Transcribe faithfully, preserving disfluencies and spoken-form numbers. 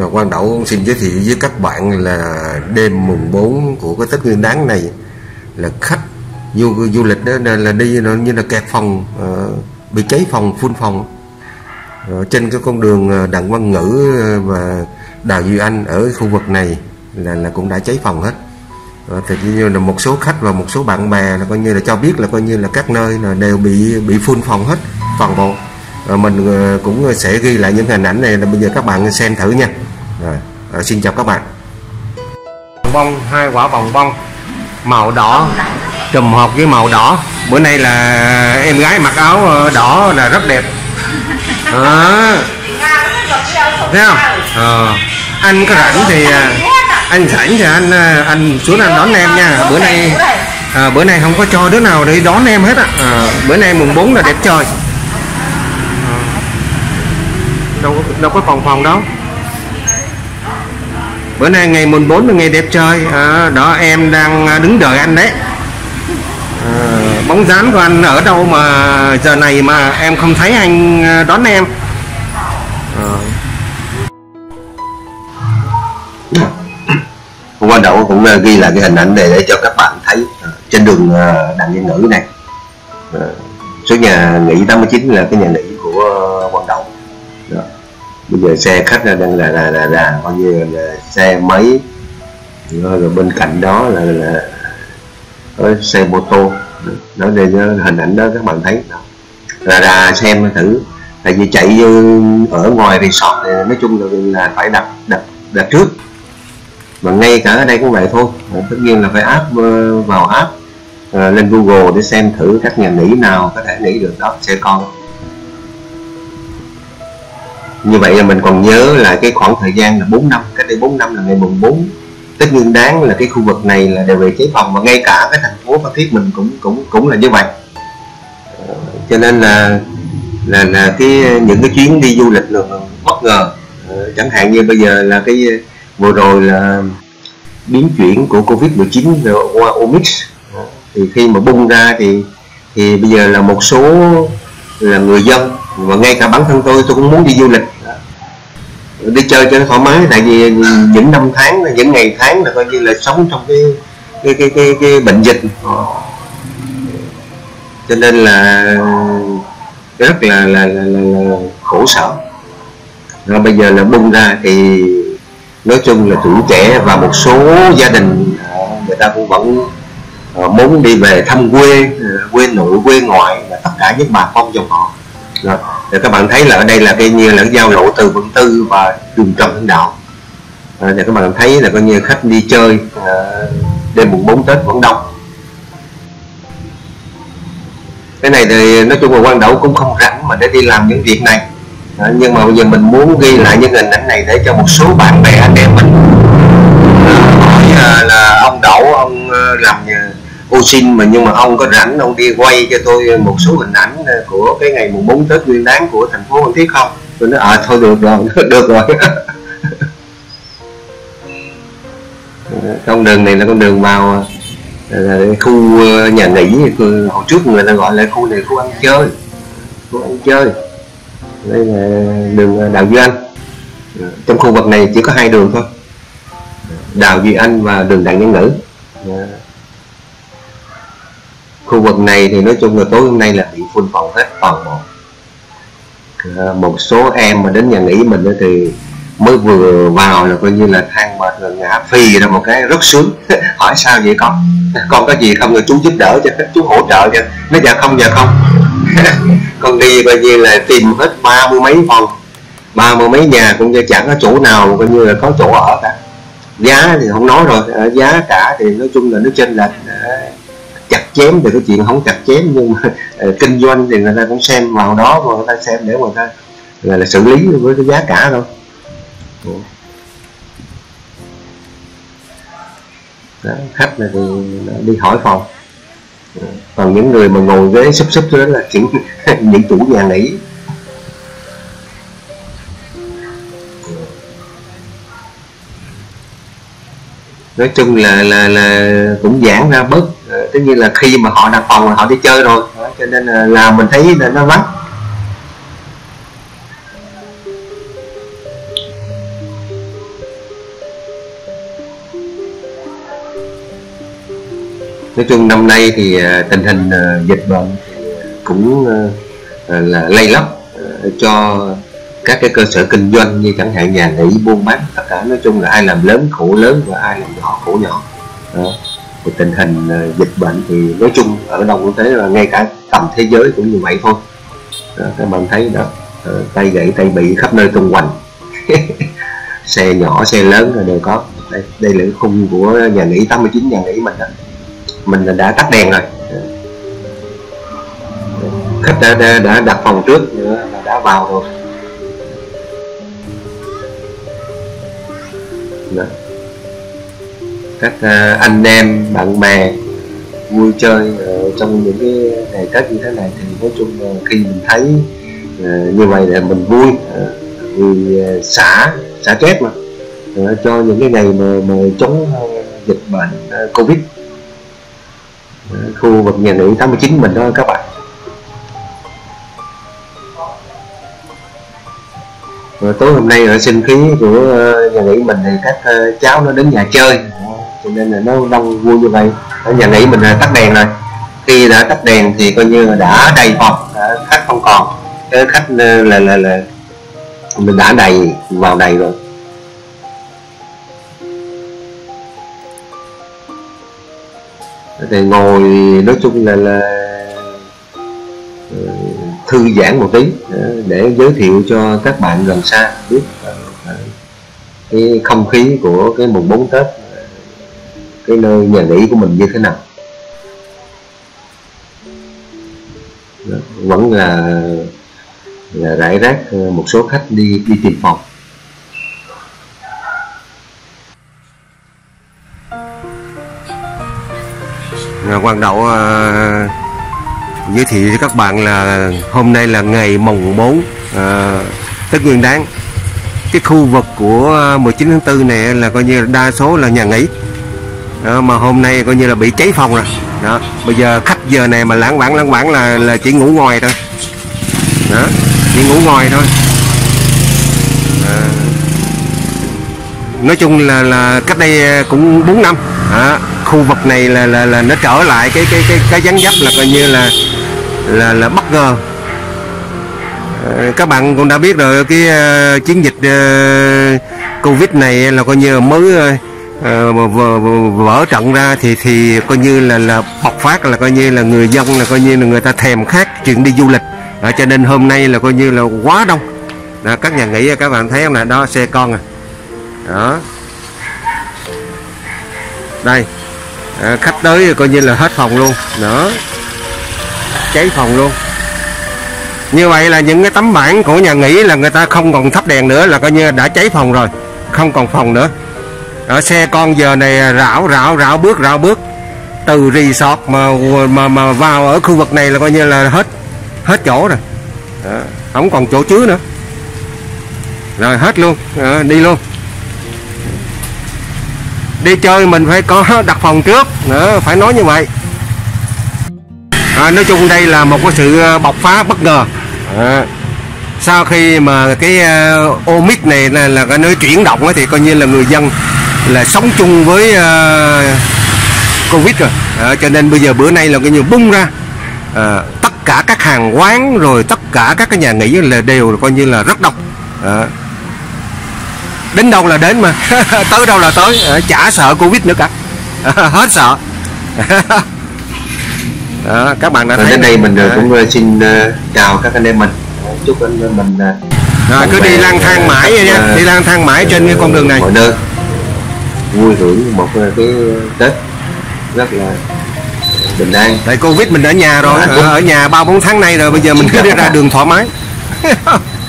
Rồi Quang Đậu xin giới thiệu với các bạn là đêm mùng bốn của cái Tết Nguyên Đán này là khách du du lịch đó là đi như là kẹt phòng, uh, bị cháy phòng, full phòng. Uh, trên cái con đường Đặng Văn Ngữ và Đào Duy Anh ở khu vực này là là cũng đã cháy phòng hết. Uh, thì như là một số khách và một số bạn bè là coi như là cho biết là coi như là các nơi là đều bị bị full phòng hết toàn bộ. Uh, mình uh, cũng sẽ ghi lại những hình ảnh này là bây giờ các bạn xem thử nha. Rồi, uh, xin chào các bạn. Bông, hai quả bồng bông màu đỏ trùm hộp với màu đỏ. Bữa nay là em gái mặc áo đỏ là rất đẹp. À, thấy không? À, anh có rảnh thì anh rảnh thì anh anh xuống anh đón em nha. Bữa nay à, bữa nay không có cho đứa nào để đón em hết á. À, bữa nay mùng bốn là đẹp trời. À, đâu có đâu có phòng phòng đâu. Bữa nay ngày mùng bốn là ngày đẹp trời. À, đó em đang đứng đợi anh đấy. À, bóng dáng của anh ở đâu mà giờ này mà em không thấy anh đón em. À. Quang Đậu cũng ghi lại cái hình ảnh này để cho các bạn thấy trên đường Đặng Văn Ngữ này. À, số nhà nghỉ tám mươi chín là cái nhà nghỉ của Quang Đậu. Đó. Bây giờ xe khách là đang là là là, là coi như là xe máy, rồi, rồi bên cạnh đó là, là, là xe mô tô. Đó để hình ảnh đó các bạn thấy đó. Là, là xem thử, tại vì chạy ở ngoài resort thì nói chung là, là phải đặt đặt đặt trước, mà ngay cả ở đây cũng vậy thôi. Tất nhiên là phải app vào app uh, lên Google để xem thử các nhà nghỉ nào có thể nghỉ được đó xe con. Như vậy là mình còn nhớ là cái khoảng thời gian là bốn năm, cách đây bốn năm là ngày mùng bốn Tết Nguyên Đán là cái khu vực này là đều bị cháy phòng, và ngay cả cái thành phố Phan Thiết mình cũng cũng cũng là như vậy. Uh, cho nên là là là cái những cái chuyến đi du lịch là bất ngờ. Uh, chẳng hạn như bây giờ là cái vừa rồi là biến chuyển của Covid mười chín qua Omicron, uh, thì khi mà bung ra thì thì bây giờ là một số là người dân và ngay cả bản thân tôi tôi cũng muốn đi du lịch, đi chơi cho nó thoải mái, tại vì những năm tháng, những ngày tháng là coi như là sống trong cái cái cái cái, cái bệnh dịch, cho nên là rất là là, là, là, là khổ sở. Rồi bây giờ là bung ra thì nói chung là tuổi trẻ và một số gia đình người ta cũng vẫn muốn đi về thăm quê, quê nội quê ngoại và tất cả những bà con dòng họ. Rồi, để các bạn thấy là ở đây là cái như là cái giao lộ từ Vĩnh Tư và đường Trần Hưng Đạo. À, để các bạn thấy là coi như khách đi chơi à, đêm mùng bốn Tết vẫn đông. Cái này thì nói chung là Quang Đậu cũng không rảnh mà để đi làm những việc này. À, nhưng mà bây giờ mình muốn ghi lại những hình ảnh này để cho một số bạn bè anh em mình à, hỏi à, là ông Đậu ông à, làm ô xin mà nhưng mà ông có rảnh ông đi quay cho tôi một số hình ảnh của cái ngày mùng bốn Tết Nguyên Đán của thành phố Phan Thiết không? Tôi nói à thôi được rồi, được rồi. Con đường này là con đường vào khu nhà nghỉ, hồi trước người ta gọi là khu này khu ăn chơi, khu ăn chơi. Đây là đường Đào Duy Anh. Trong khu vực này chỉ có hai đường thôi, Đào Duy Anh và đường Đặng Văn Ngữ. Khu vực này thì nói chung là tối hôm nay là bị full phòng hết toàn bộ. À, một số em mà đến nhà nghỉ mình thì mới vừa vào là coi như là than mệt rồi ngã phì ra một cái rất sướng. Hỏi sao vậy con? Con có gì không rồi chú giúp đỡ cho, chú hỗ trợ cho. Nó dạ không dạ không. Con đi coi như là tìm hết ba mươi mấy phòng, ba mươi mấy nhà cũng như chẳng có chỗ nào coi như là có chỗ ở cả. Giá thì không nói rồi, giá cả thì nói chung là nó chênh lệch. Chặt chém thì cái chuyện không chặt chém, nhưng mà uh, kinh doanh thì người ta cũng xem vào đó mà người ta xem để người ta là, là xử lý với cái giá cả thôi. Đó, khách là thì đi hỏi phòng, còn những người mà ngồi ghế súp súp đó là những những chủ nhà nghỉ. Nói chung là là là cũng giãn ra bớt. Tất nhiên là khi mà họ đặt phòng là họ đi chơi rồi, cho nên là, là mình thấy là nó vắng. Nói chung năm nay thì tình hình dịch bệnh cũng là lây lóc cho các cái cơ sở kinh doanh, như chẳng hạn nhà nghỉ, buôn bán, tất cả nói chung là ai làm lớn khổ lớn và ai làm nhỏ khổ nhỏ. Đó. Thì tình hình dịch bệnh thì nói chung ở đâu cũng thế, là ngay cả tầm thế giới cũng như vậy thôi. Đó, các bạn thấy đó, tay gãy tay bị khắp nơi tung hoành. Xe nhỏ xe lớn đều có. Đây, đây là cái khung của nhà nghỉ tám mươi chín, nhà nghỉ mình đó. Mình đã tắt đèn rồi, khách đã, đã, đã đặt phòng trước nữa là đã vào rồi. Đó. Các uh, anh em bạn bè vui chơi uh, trong những cái ngày Tết như thế này thì nói chung uh, khi mình thấy uh, như vậy là mình vui, uh, vì uh, xả xả stress mà, uh, cho những cái ngày mà, mà chống uh, dịch bệnh uh, Covid. uh, khu vực nhà nghỉ tám mươi chín mình đó các bạn. Rồi tối hôm nay ở sinh khí của nhà nghỉ mình thì các cháu nó đến nhà chơi, cho nên là nó đông vui như vậy. Ở nhà nghỉ mình là tắt đèn rồi, khi đã tắt đèn thì coi như là đã đầy phòng, đã khách không còn, cái khách là là là mình đã đầy vào đầy rồi. Thì ngồi nói chung là là thư giãn một tí để giới thiệu cho các bạn gần xa biết cái không khí của cái mùng bốn Tết, cái nơi nhà nghỉ của mình như thế nào. Đó, vẫn là là rải rác một số khách đi đi tìm phòng. Quang Đậu uh, giới thiệu cho các bạn là hôm nay là ngày mùng bốn uh, Tết Nguyên Đán. Cái khu vực của mười chín tháng tư này là coi như là đa số là nhà nghỉ. Đó, mà hôm nay coi như là bị cháy phòng rồi. Đó, bây giờ khách giờ này mà lãng vãng lãng vãng là là chỉ ngủ ngoài thôi. Đó, chỉ ngủ ngoài thôi. À, nói chung là là cách đây cũng bốn năm. Đó, khu vực này là là là nó trở lại cái cái cái cái vắng dấp là coi như là là là bất ngờ. À, các bạn cũng đã biết rồi, cái uh, chiến dịch uh, Covid này là coi như là mới uh, vỡ, vỡ trận ra thì thì coi như là là bộc phát, là coi như là người dân là coi như là người ta thèm khát chuyện đi du lịch. À, cho nên hôm nay là coi như là quá đông. Đó, các nhà nghỉ các bạn thấy không nè, đó xe con à. Đó. Đây. À, khách tới coi như là hết phòng luôn. Đó, cháy phòng luôn. Như vậy là những cái tấm bảng của nhà nghỉ là người ta không còn thắp đèn nữa, là coi như đã cháy phòng rồi, không còn phòng nữa. Ở xe con giờ này rảo rảo rảo bước rảo bước từ resort mà mà mà vào ở khu vực này là coi như là hết hết chỗ rồi. Đó, không còn chỗ chứa nữa rồi, hết luôn. Đó, đi luôn. Đi chơi mình phải có đặt phòng trước nữa, phải nói như vậy. À, nói chung đây là một cái sự bộc phá bất ngờ. À, sau khi mà cái uh, Omicron này là, là cái nơi chuyển động ấy, thì coi như là người dân là sống chung với uh, Covid rồi. À, cho nên bây giờ bữa nay là coi như bung ra. À, tất cả các hàng quán rồi tất cả các cái nhà nghỉ là đều là coi như là rất đông. À, đến đâu là đến mà tới đâu là tới, à, chả sợ Covid nữa cả. À, hết sợ. Đó, các bạn đã thấy đến đây mình à, cũng xin uh, chào các anh em mình, chúc anh em mình uh, à, cứ đi lang thang mãi vậy nha, uh, đi lang thang mãi uh, trên cái con đường này, mọi nơi vui hưởng một uh, cái Tết rất là bình an. tại Covid mình ở nhà rồi, à, ở nhà ba bốn tháng nay rồi, bây giờ mình cứ đi ra đường thoải mái.